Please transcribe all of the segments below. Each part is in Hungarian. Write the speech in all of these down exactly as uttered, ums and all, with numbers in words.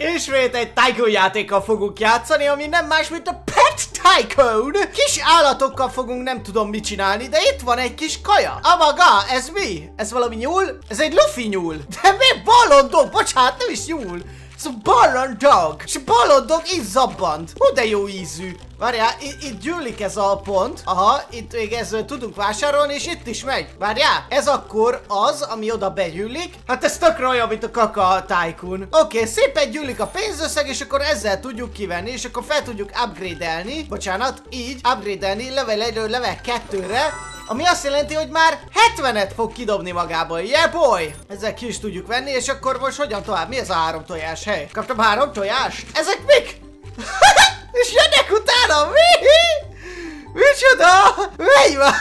Ismét egy Tycoon játékkal fogunk játszani, ami nem más, mint a Pet Tycoon. Kis állatokkal fogunk nem tudom mit csinálni, de itt van egy kis kaja. Oh my god, ez mi? Ez valami nyúl? Ez egy lufi nyúl. De mi ballondog? Bocsánat, nem is nyúl. Ez a ballondog. És a ballondog így zabbant. Hú, de jó ízű. Várjál, itt gyűlik ez a pont. Aha, itt még ezzel tudunk vásárolni, és itt is megy. Várjál, ez akkor az, ami oda begyűlik. Hát ez tökre olyan, mint a kaka Tycoon. Oké, okay, szépen gyűlik a pénzösszeg, és akkor ezzel tudjuk kivenni, és akkor fel tudjuk upgrade-elni. Bocsánat, így upgrade-elni level egyről level kettőre. Ami azt jelenti, hogy már hetvenet fog kidobni magából. Yeah boy! Ezzel ki is tudjuk venni, és akkor most hogyan tovább? Mi ez a három tojás hely? Kaptam három tojást? Ezek mik? És jönnek utána! Mi? Micsoda? Megy van!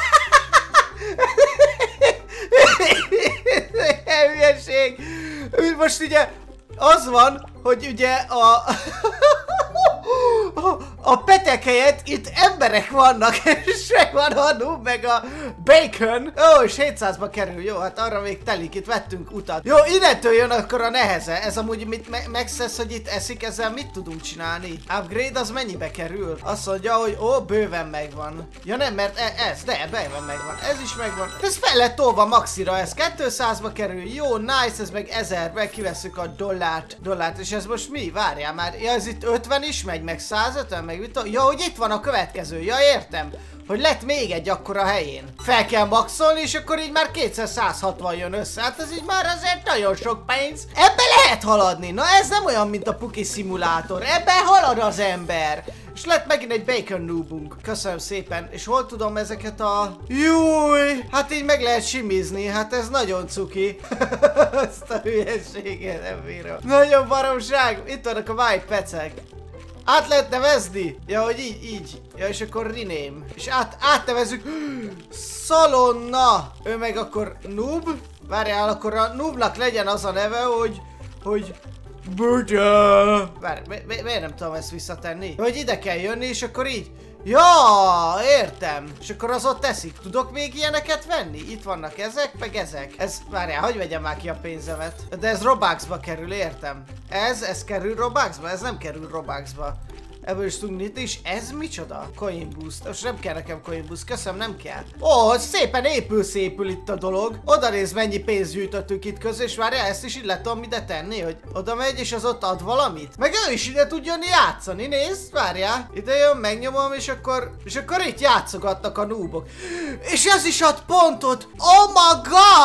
Hülyeség! Most ugye az van, hogy ugye a... A petek helyett itt emberek vannak, és megvan a noob, meg a bacon. Ó, és hétszázba kerül, jó, hát arra még telik, itt vettünk utat. Jó, innentől jön akkor a neheze. Ez amúgy mit me megszesz, hogy itt eszik, ezzel mit tudunk csinálni? Upgrade az mennyibe kerül? Azt mondja, hogy ó, bőven megvan. Ja nem, mert e ez, de bőven megvan. Ez is megvan. Ez fel lett tolva maxira, ez kétszázba kerül. Jó, nice, ez meg ezerbe, kiveszünk a dollárt. Dollárt, és ez most mi? Várjál már. Ja, ez itt ötven is megy, meg százötven, meg mit? Ja, hogy itt van a következő. Ja, értem. Hogy lett még egy akkora helyén. Fel kell maxolni, és akkor így már kétszáz-százhatvan jön össze. Hát ez így már azért nagyon sok pénz. Ebbe lehet haladni. Na ez nem olyan, mint a Puki szimulátor. Ebbe halad az ember. És lett megint egy bacon noobunk. Köszönöm szépen. És hol tudom ezeket a... Júj! Hát így meg lehet simizni. Hát ez nagyon cuki. Ezt a hülyeséget nem bírom. Nagyon baromság. Itt vannak a white pecek. Át lehet nevezni? Ja, hogy így, így. Ja, és akkor rename. És át, átnevezzük. Szalonna. Ő meg akkor noob. Várjál, akkor a noobnak legyen az a neve, hogy... Hogy... Buddha. Várj, mi, mi, miért nem tudom ezt visszatenni? Hogy ide kell jönni, és akkor így... Ja, értem. És akkor az ott teszik. Tudok még ilyeneket venni? Itt vannak ezek, meg ezek. Ez, várjál, hogy vegyem már ki a pénzemet? De ez Robuxba kerül, értem. Ez, ez kerül Robuxba? Ez nem kerül Robuxba. Ebből is tudunk nyitni, és ez micsoda? Coin boost. Most nem kell nekem coin boost, köszönöm, nem kell. Ó, szépen épül szépül itt a dolog. Oda néz, mennyi pénzt gyűjtöttünk itt közül, és várjál, ezt is így le tudom ide tenni, hogy oda megy, és az ott ad valamit. Meg ő is ide tud jönni játszani, nézd, várjál. Ide jön, megnyomom, és akkor, és akkor itt játszogatnak a noobok. És ez is ad pontot. Oh my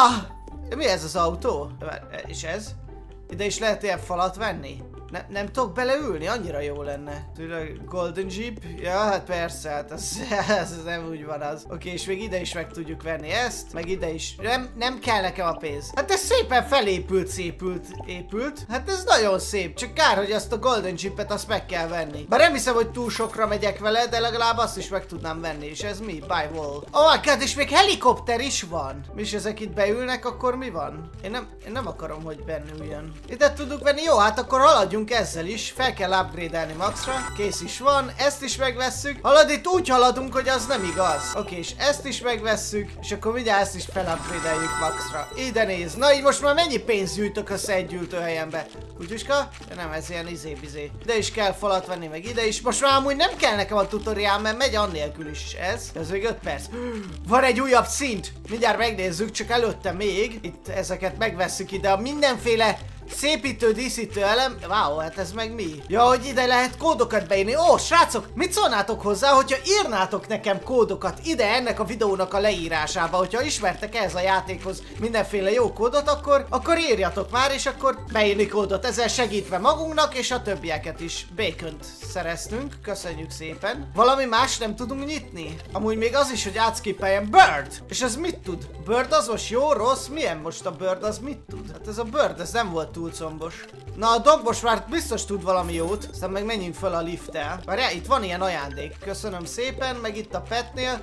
god! Mi ez az autó? És ez? Ide is lehet ilyen falat venni? Ne, nem tudok beleülni, annyira jó lenne. Tényleg Golden Jeep? Ja, hát persze, hát az, ez nem úgy van az. Oké, és még ide is meg tudjuk venni ezt, meg ide is. Nem, nem kell nekem a pénz. Hát ez szépen felépült, szépült, épült. Hát ez nagyon szép, csak kár, hogy azt a Golden Jeepet azt meg kell venni. Bár nem hiszem, hogy túl sokra megyek vele, de legalább azt is meg tudnám venni. És ez mi? Buy wall. Oh my god, és még helikopter is van. És ezek itt beülnek, akkor mi van? Én nem, én nem akarom, hogy bennüljön. Ide tudunk venni, jó, hát akkor haladjunk ezzel is, fel kell upgrade-elni maxra, kész is van, ezt is megvesszük. Halad itt úgy haladunk, hogy az nem igaz. Oké, és ezt is megvesszük, és akkor mindjárt ezt is felupgrade-eljük maxra. Ide néz, na így most már mennyi pénzt gyűjtök össze egy gyűjtőhelyembe? Kutyuska? Ja, nem, ez ilyen izé-bizé. Ide is kell falat venni, meg ide is. Most már amúgy nem kell nekem a tutoriál, mert megy annélkül is ez. Ez még öt perc. Van egy újabb szint. Mindjárt megnézzük, csak előtte még. Itt ezeket megvesszük ide a mindenféle szépítő, díszítő elem. Wow, hát ez meg mi? Ja, hogy ide lehet kódokat beírni. Ó, srácok, mit szólnátok hozzá, hogyha írnátok nekem kódokat ide ennek a videónak a leírásába? Hogyha ismertek ehhez a játékhoz mindenféle jó kódot, akkor, akkor írjatok már, és akkor beírni kódot. Ezzel segítve magunknak, és a többieket is. Bacont szereztünk, köszönjük szépen. Valami más nem tudunk nyitni? Amúgy még az is, hogy átskippeljem. Bird! És ez mit tud? Bird az most jó, rossz? Milyen most a Bird, az mit tud? Hát ez a Bird, ez nem volt túl combos. Na a dog most már biztos tud valami jót, aztán meg menjünk fel a lifttel. Várjál, itt van ilyen ajándék. Köszönöm szépen, meg itt a petnél.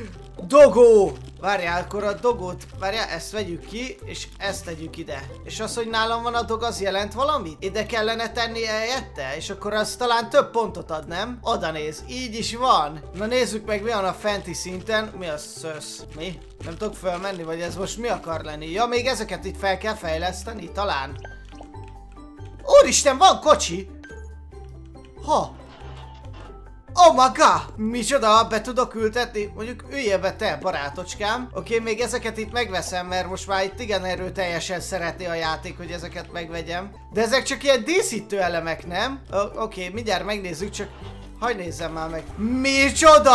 Dogó! Várjál, akkor a dogót, várjál, ezt vegyük ki, és ezt tegyük ide. És az, hogy nálam van a dog, az jelent valamit? Ide kellene tenni helyette? És akkor az talán több pontot ad, nem? Oda néz, így is van. Na nézzük meg, mi van a fenti szinten. Mi a szösz? Mi? Nem tudok fölmenni, vagy ez most mi akar lenni? Ja, még ezeket itt fel kell fejleszteni, talán. Úristen, van kocsi! Ha! Oh my god! Micsoda, be tudok ültetni? Mondjuk üljél be te, barátocskám. Oké, okay, még ezeket itt megveszem, mert most már itt igen erőteljesen szereti a játék, hogy ezeket megvegyem. De ezek csak ilyen díszítő elemek, nem? Oké, okay, mindjárt megnézzük, csak... Hadd nézzem már meg. Micsoda?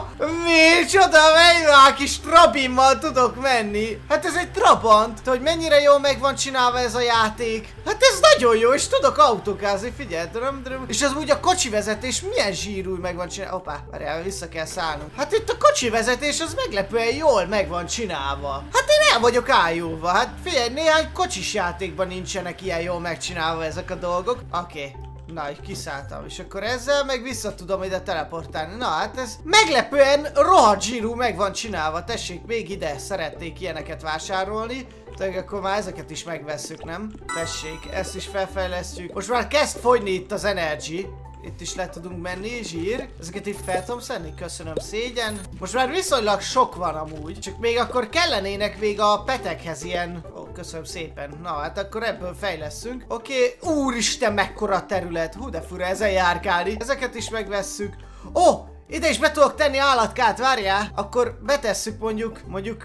Micsoda? Melyik kis trabimmal tudok menni? Hát ez egy trabant. Hogy mennyire jól meg van csinálva ez a játék? Hát ez nagyon jó, és tudok autókázni, figyelj. Dröm, dröm. És az úgy a kocsi vezetés milyen zsírúj meg van csinálva. Hoppá, várjál, vissza kell szállnunk. Hát itt a kocsi vezetés az meglepően jól meg van csinálva. Hát én el vagyok ájulva. Hát figyelj, néhány kocsis játékban nincsenek ilyen jól megcsinálva ezek a dolgok. Oké. Okay. Na, így kiszálltam, és akkor ezzel meg vissza tudom ide teleportálni. Na, hát ez meglepően rohadt zsírú meg van csinálva. Tessék, még ide szeretnék ilyeneket vásárolni. Tehát akkor már ezeket is megvesszük, nem? Tessék, ezt is felfejlesztjük. Most már kezd fogyni itt az energy. Itt is le tudunk menni, zsír. Ezeket itt fel tudom szedni, köszönöm, szégyen. Most már viszonylag sok van amúgy. Csak még akkor kellenének még a petekhez ilyen... Ó, köszönöm szépen. Na, hát akkor ebből fejleszünk. Oké, okay. Úristen, mekkora terület. Hú, de fura ezen járkálni. Ezeket is megvesszük. Ó, oh, ide is be tudok tenni állatkát, várjál. Akkor betesszük mondjuk, mondjuk...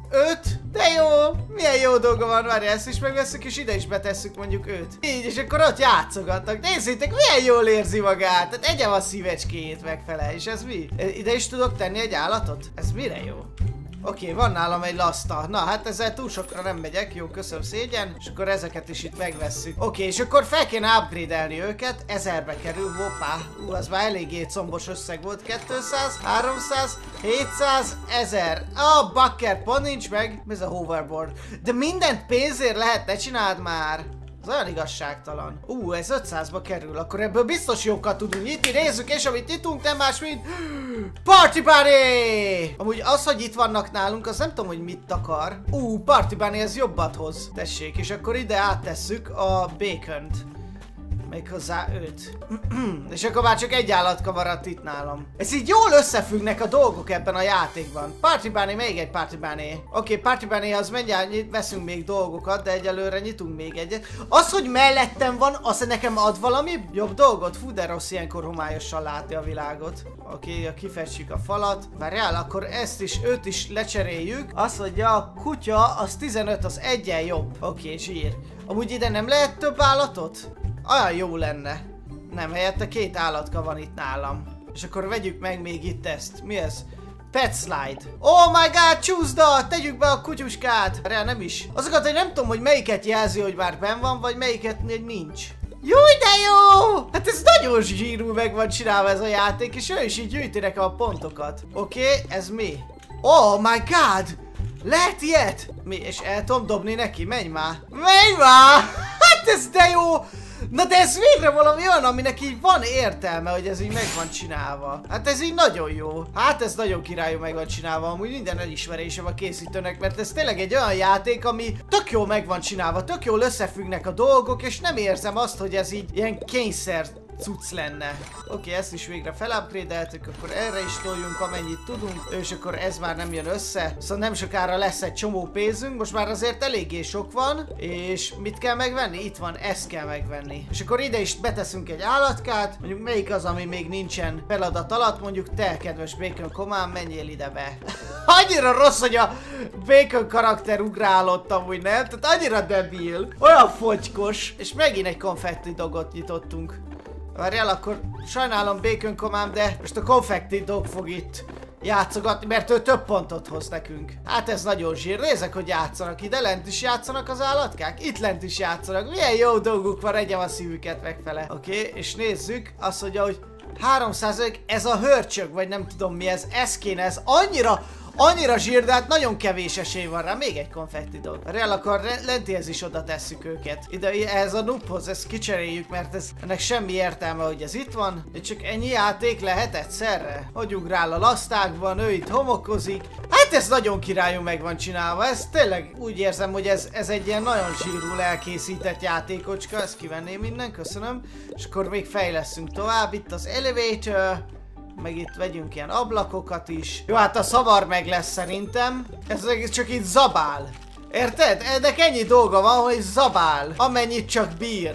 öt? De jó! Milyen jó dolga van, várj, ezt is megveszünk, és ide is betesszük mondjuk öt. Így, és akkor ott játszogatnak. Nézzétek, milyen jól érzi magát. Tehát egyem a szívecskét megfele, és ez mi? Ide is tudok tenni egy állatot? Ez mire jó? Oké, okay, van nálam egy laszta. Na, hát ezzel túl sokra nem megyek. Jó, köszönöm, szégyen. És akkor ezeket is itt megvesszük. Oké, okay, és akkor fel kéne upgrade-elni őket. Ezerbe kerül, hoppá. Ú, az már eléggé combos összeg volt. kétszáz, háromszáz, hétszáz, ezer. Ah, bakker, pont nincs meg. Ez a hoverboard. De mindent pénzért lehet, ne csináld már. Ez olyan igazságtalan. Ú, uh, ez ötszázba kerül, akkor ebből biztos jókat tudunk nyitni. Nézzük, és amit nyitunk nem más, mint... Party Bunny! Amúgy az, hogy itt vannak nálunk, az nem tudom, hogy mit akar. Ú, uh, Party Bunny, ez jobbat hoz. Tessék, és akkor ide áttesszük a bacont. Méghozzá őt. És akkor már csak egy állatka maradt itt nálam. Ez így jól összefüggnek a dolgok ebben a játékban. Party Bunny, még egy Party Bunny. Oké, okay, Party Bunny, az mindjárt veszünk még dolgokat, de egyelőre nyitunk még egyet. Az, hogy mellettem van, az nekem ad valami jobb dolgot? Fú, de rossz ilyenkor homályosan látni a világot. Oké, okay, kifestjük a falat. Várjál, akkor ezt is, őt is lecseréljük. Azt mondja, a kutya, az tizenöt, az egyen jobb. Oké, okay, zsír. Amúgy ide nem lehet több állatot? Olyan jó lenne. Nem, helyette két állatka van itt nálam. És akkor vegyük meg még itt ezt. Mi ez? Pet slide. Oh my god, csúszda! Tegyük be a kutyuskát! Erre nem is. Azokat, hogy nem tudom, hogy melyiket jelzi, hogy már benn van, vagy melyiket nincs. Júj, de jó! Hát ez nagyon zsírú meg van csinálva ez a játék, és ő is így gyűjti nekem a pontokat. Oké, okay, ez mi? Oh my god! Lehet ilyet? Mi? És el tudom dobni neki? Menj már! Menj már! Hát ez de jó! Na de ez végre valami olyan, aminek így van értelme, hogy ez így meg van csinálva. Hát ez így nagyon jó. Hát ez nagyon királyú meg van csinálva, amúgy minden elismerésem a készítőnek, mert ez tényleg egy olyan játék, ami tök jól meg van csinálva, tök jól összefüggnek a dolgok, és nem érzem azt, hogy ez így ilyen kényszer cucc lenne. Oké, okay, ezt is végre felupgrade-eltük, akkor erre is toljunk, amennyit tudunk, és akkor ez már nem jön össze. Szóval nem sokára lesz egy csomó pénzünk, most már azért eléggé sok van, és mit kell megvenni? Itt van, ezt kell megvenni. És akkor ide is beteszünk egy állatkát, mondjuk melyik az, ami még nincsen feladat alatt, mondjuk te, kedves Bacon Komám, menjél ide be. Annyira rossz, hogy a Bacon karakter ugrálott amúgy, nem? Tehát annyira debil, olyan fogykos, és megint egy konfetti dogot nyitottunk. Várjál, akkor sajnálom Bacon Komám, de most a Confetti Dog fog itt játszogatni, mert ő több pontot hoz nekünk. Hát ez nagyon zsír. Nézzek, hogy játszanak. Ide lent is játszanak az állatkák? Itt lent is játszanak. Milyen jó dolguk van, egyem a szívüket megfele. Oké, okay, és nézzük. Azt mondja, hogy háromszáz, ez a hörcsög, vagy nem tudom mi ez. Ez kéne, ez annyira... Annyira zsír, de hát nagyon kevés esély van rá. Még egy konfetti dog. Real, akkor lentihez is oda tesszük őket. Ide, ehhez a noobhoz, ezt kicseréljük, mert ez, ennek semmi értelme, hogy ez itt van. De csak ennyi játék lehet egyszerre? Hogy ugrál a lasztákban, ő itt homokozik. Hát ez nagyon királyú meg van csinálva. Ez tényleg úgy érzem, hogy ez, ez egy ilyen nagyon zsírul elkészített játékocska. Ezt kivenném innen, köszönöm. És akkor még fejleszünk tovább. Itt az elevator. Meg itt vegyünk ilyen ablakokat is. Jó, hát a szavar meg lesz szerintem. Ez csak itt zabál. Érted? Ennek ennyi dolga van, hogy zabál. Amennyit csak bír.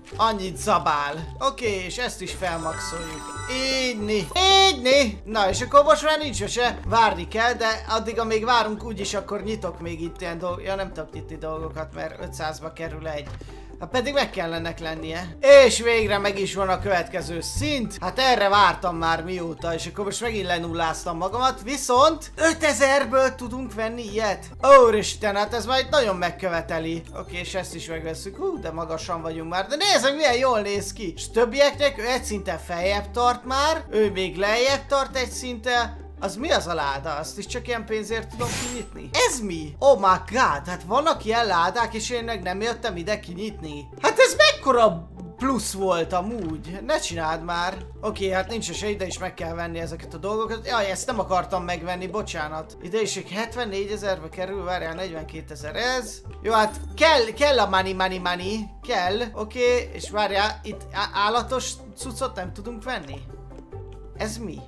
Annyit zabál. Oké, okay, és ezt is felmaxoljuk. Ígyni. Ígyni. Na, és akkor most már nincs se. Várni kell, de addig, amíg várunk, úgyis akkor nyitok még itt ilyen dolgokat. Ja, nem tudok nyitni dolgokat, mert ötszázba kerül egy. Hát pedig meg kellenek lennie. És végre meg is van a következő szint. Hát erre vártam már mióta, és akkor most megint lenulláztam magamat. Viszont ötezerből tudunk venni ilyet. Úristen, hát ez már itt nagyon megköveteli. Oké, és ezt is megveszünk. Hú, de magasan vagyunk már. De nézzük, milyen jól néz ki. És többieknek ő egy szinten feljebb tart már. Ő még lejjebb tart egy szinten. Az mi az a láda? Azt is csak ilyen pénzért tudom kinyitni? Ez mi? Oh my god, hát vannak ilyen ládák, és én meg nem jöttem ide kinyitni. Hát ez mekkora plusz volt amúgy? Ne csináld már. Oké, okay, hát nincs se, ide is meg kell venni ezeket a dolgokat. Jaj, ezt nem akartam megvenni, bocsánat. Ide is hetvennégy ezerbe kerül, várjál, negyvenkét ezer ez. Jó, hát kell, kell a money, money, money. Kell, oké, okay, és várjál, itt állatos cuccot nem tudunk venni. Ez mi?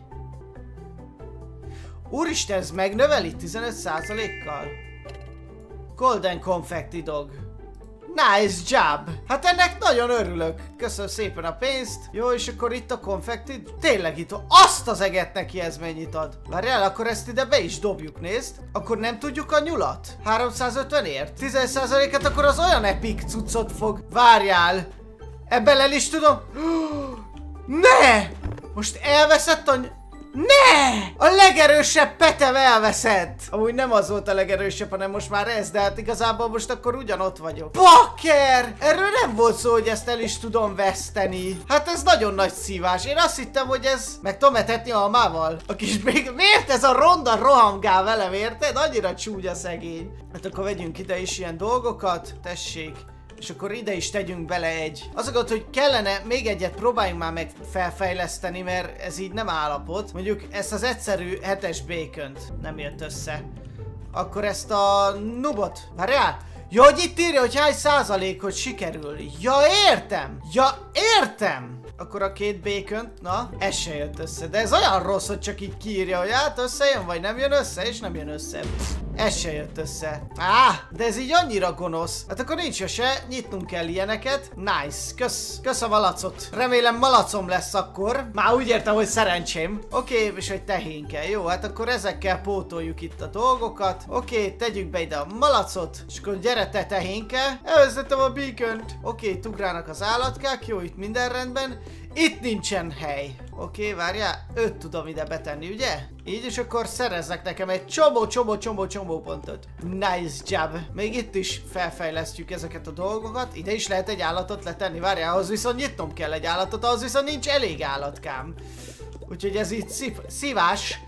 Úristen, ez megnöveli tizenöt százalékkal. Golden Confetti Dog. Nice job! Hát ennek nagyon örülök. Köszönöm szépen a pénzt. Jó, és akkor itt a konfekti. Tényleg itt van. Azt az eget neki ez mennyit ad. Várjál, akkor ezt ide be is dobjuk, nézd. Akkor nem tudjuk a nyulat. háromszázötven ért. tíz százaléket akkor az olyan epic cuccot fog. Várjál. Ebben el is tudom. Ne! Most elveszett a... Ne! A legerősebb petem elveszett! Amúgy nem az volt a legerősebb, hanem most már ez, de hát igazából most akkor ugyanott vagyok. Bakker! Erről nem volt szó, hogy ezt el is tudom veszteni. Hát ez nagyon nagy szívás. Én azt hittem, hogy ez... Meg tudom etetni almával? A kis még... Miért ez a ronda rohangál velem, érted? Annyira csúnya szegény. Hát akkor vegyünk ide is ilyen dolgokat. Tessék. És akkor ide is tegyünk bele egy. Azokat, hogy kellene még egyet próbáljunk már meg felfejleszteni, mert ez így nem állapot. Mondjuk ezt az egyszerű hetes bacont nem jött össze. Akkor ezt a nubot. Várjál! Ja, hogy itt írja, hogy hány százalékot sikerül. Ja, értem! Ja, értem! Akkor a két bacont, na, ez se jött össze. De ez olyan rossz, hogy csak így kiírja, hogy hát összejön, vagy nem jön össze, és nem jön össze. Ez se jött össze. Á, de ez így annyira gonosz. Hát akkor nincs se, nyitnunk kell ilyeneket. Nice, kösz, kösz a malacot. Remélem malacom lesz akkor. Már úgy értem, hogy szerencsém. Oké, okay, és egy tehénke. Jó, hát akkor ezekkel pótoljuk itt a dolgokat. Oké, okay, tegyük be ide a malacot. És akkor gyere te tehénke. Elvezettem a beacont. Oké, okay, tugrának az állatkák. Jó, itt minden rendben. Itt nincsen hely. Oké, okay, várjál, őt tudom ide betenni, ugye? Így, és akkor szerezzek nekem egy csomó, csomó, csomó, csomó pontot. Nice job. Még itt is felfejlesztjük ezeket a dolgokat. Ide is lehet egy állatot letenni. Várjál, ahhoz viszont nyitnom kell egy állatot, ahhoz viszont nincs elég állatkám. Úgyhogy ez így szív szívás.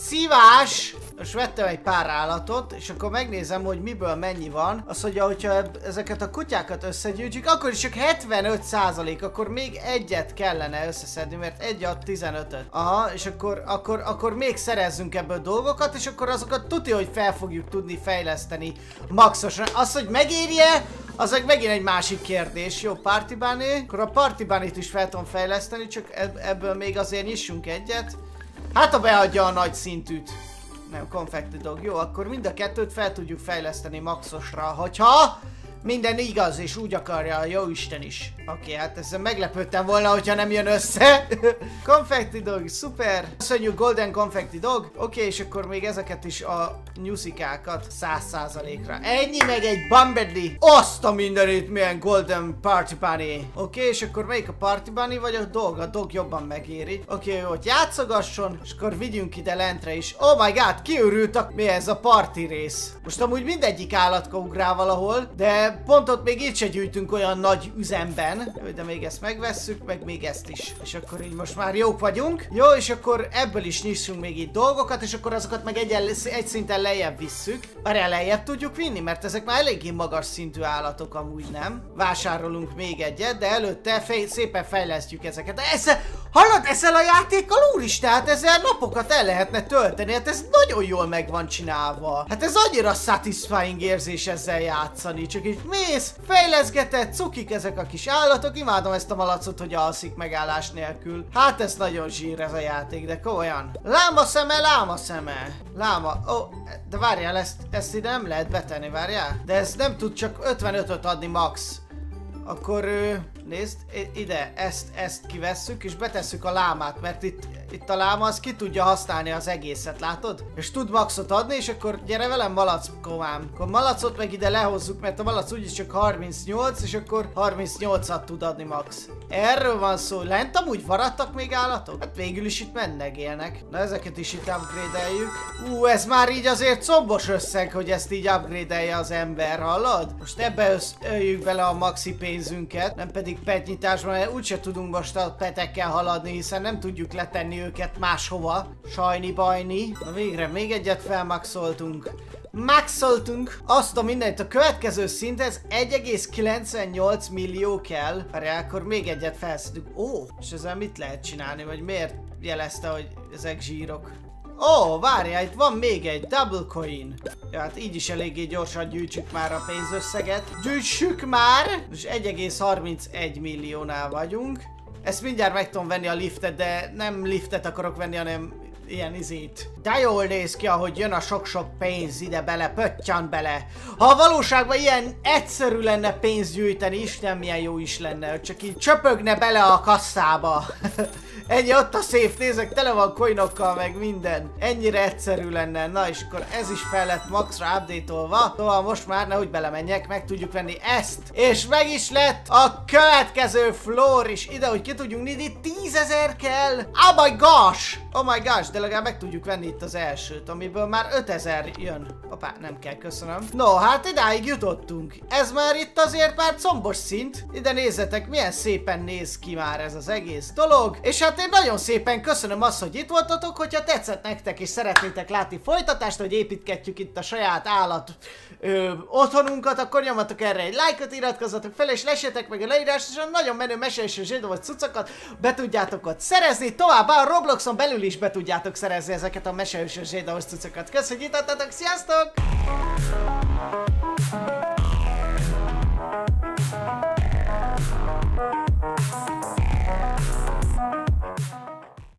Szívás! Most vettem egy pár állatot, és akkor megnézem, hogy miből mennyi van. Az, hogy hogyha ezeket a kutyákat összegyűjtjük, akkor is csak hetvenöt százalék, akkor még egyet kellene összeszedni, mert egy ad tizenötöt. Aha, és akkor, akkor, akkor még szerezzünk ebből dolgokat, és akkor azokat tudja, hogy fel fogjuk tudni fejleszteni maxosan. Az, hogy megérje, az meg megint egy másik kérdés. Jó, Party Bunny. Akkor a Party Bunnyt is fel tudom fejleszteni, csak ebből még azért nyissunk egyet. Hát, ha beadja a nagy szintűt. Nem, Confetti Dog. Jó, akkor mind a kettőt fel tudjuk fejleszteni maxosra, hogyha minden igaz, és úgy akarja a jóisten is. Oké, okay, hát ezzel meglepődtem volna, hogyha nem jön össze. Confetti Dog, szuper. Köszönjük Golden Confetti Dog. Oké, okay, és akkor még ezeket is a nyuszikákat száz százalékra. Ennyi meg egy Bumbedly. Azt a mindenit, milyen Golden Party Bunny. Oké, okay, és akkor melyik a Party Bunny vagy a Dog? A Dog jobban megéri. Oké, okay, hogy játszogasson, és akkor vigyünk ide lentre is. Oh my god, kiürültek. Mi ez a party rész? Most amúgy mindegyik állatka ugrál valahol, de pont ott még így se gyűjtünk olyan nagy üzemben. De még ezt megvesszük, meg még ezt is. És akkor így most már jók vagyunk. Jó, és akkor ebből is nyissunk még itt dolgokat, és akkor azokat meg egy, egy szinten lejjebb visszük. Várjál, lejjebb tudjuk vinni, mert ezek már eléggé magas szintű állatok amúgy, nem? Vásárolunk még egyet, de előtte fej, szépen fejlesztjük ezeket. De ezzel, hallod, ezzel a játékkal úristen, hát ezzel napokat el lehetne tölteni, hát ez nagyon jól meg van csinálva. Hát ez annyira satisfying érzés ezzel játszani, csak így mész, fejleszgetett, cukik ezek a kis állatok, imádom ezt a malacot, hogy alszik megállás nélkül. Hát ez nagyon zsír ez a játék, de komolyan. Láma szeme, láma szeme. Láma, ó, oh, de várjál, ezt, ezt ide nem lehet betenni, várjál? De ez nem tud csak ötvenötöt adni max. Akkor ő, nézd, ide, ezt, ezt kivesszük, és betesszük a lámát, mert itt, itt a láma az ki tudja használni az egészet, látod? És tud maxot adni, és akkor gyere velem malackomám. Akkor malacot meg ide lehozzuk, mert a malac úgyis csak harmincnyolc, és akkor harmincnyolcat tud adni max. Erről van szó. Lent amúgy maradtak még állatok? Hát végül is itt mennegélnek. Na ezeket is itt upgrade-eljük. Ú, ez már így azért combos összeg, hogy ezt így upgrade-elje az ember, hallod? Most ebbe öljük bele a maxi pénzünket, nem pedig petnyitásban, mert úgyse tudunk most a petekkel haladni, hiszen nem tudjuk letenni őket máshova. Sajni bajni. Na végre még egyet felmaxoltunk. Maxoltunk azt a mindent, a következő szint ez egy egész kilencvennyolc millió kell. Várjál, akkor még egyet felszedünk. Ó, és ezzel mit lehet csinálni, vagy miért jelezte, hogy ezek zsírok? Ó, várjál, itt van még egy double coin. Ja, hát így is eléggé gyorsan gyűjtsük már a pénzösszeget. Gyűjtsük már! És egy egész harmincegy milliónál vagyunk. Ezt mindjárt meg tudom venni a liftet, de nem liftet akarok venni, hanem ilyen izét. De jól néz ki, ahogy jön a sok-sok pénz ide bele, pöttyan bele. Ha a valóságban ilyen egyszerű lenne pénzt gyűjteni, Isten milyen jó is lenne, hogy csak így csöpögne bele a kasszába. Ennyi, ott a szép, nézek, tele van coinokkal, meg minden. Ennyire egyszerű lenne. Na és akkor ez is fel lett maxra update-olva. Szóval most már nehogy belemenjek, meg tudjuk venni ezt. És meg is lett a következő floor is. Ide, hogy ki tudjunk nyitni, tízezer kell. Oh my gosh! Oh my gosh, de legalább meg tudjuk venni itt az elsőt, amiből már ötezer jön. Hoppá, nem kell, köszönöm. No, hát idáig jutottunk. Ez már itt azért már combos szint. Ide nézzetek, milyen szépen néz ki már ez az egész dolog. És hát én nagyon szépen köszönöm azt, hogy itt voltatok, hogyha tetszett nektek és szeretnétek látni folytatást, hogy építgetjük itt a saját állat ö, otthonunkat, akkor nyomjatok erre egy lájkot, iratkozzatok fel, és lessétek meg a leírást, és a nagyon menő mesélés és zsidó vagy cuccokat be tudjátok ott szerezni, továbbá a Robloxon belül is be tudjátok szerezni ezeket a mesélős és zsidó cuccokat. Köszönjük, hogy itt adtatok, sziasztok!